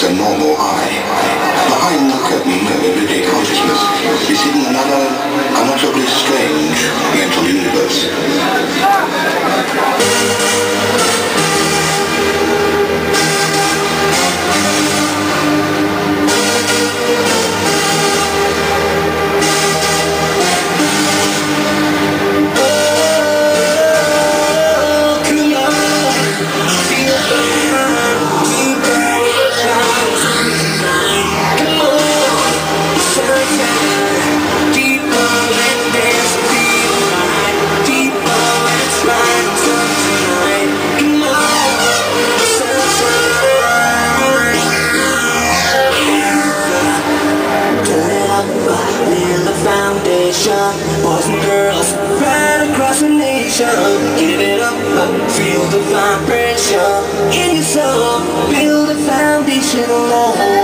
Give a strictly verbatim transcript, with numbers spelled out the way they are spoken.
It's a normal high. Behind the curtain of everyday consciousness is hidden another, unutterably strange mental universe. Boys and girls, right across the nation, give it up, feel the vibration in your soul, build a foundation alone.